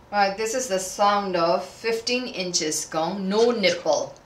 Right, this is the sound of 15 inches gong, no nipple.